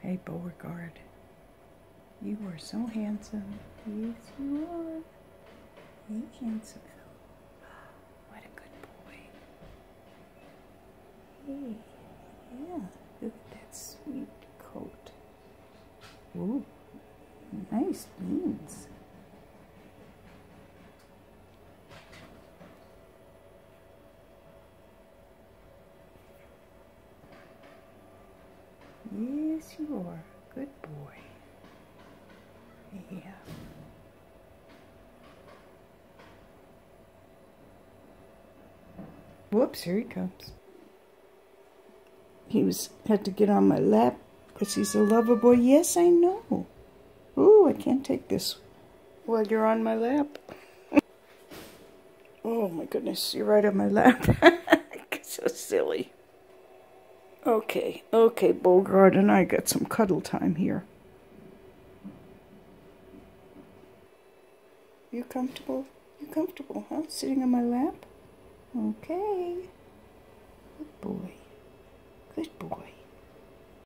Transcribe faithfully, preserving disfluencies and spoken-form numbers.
Hey, Beauregard. You are so handsome. Yes, you are. Hey, handsome fellow. What a good boy. Hey, yeah. Look at that sweet coat. Ooh, nice jeans. Yes, you are. Good boy. Yeah. Whoops, here he comes. He was had to get on my lap because he's a lover boy. Yes, I know. Ooh, I can't take this while you're on my lap. Oh my goodness, you're right on my lap. So silly. Okay, okay, Beauregard and I got some cuddle time here. You comfortable? You comfortable, huh? Sitting on my lap? Okay. Good boy.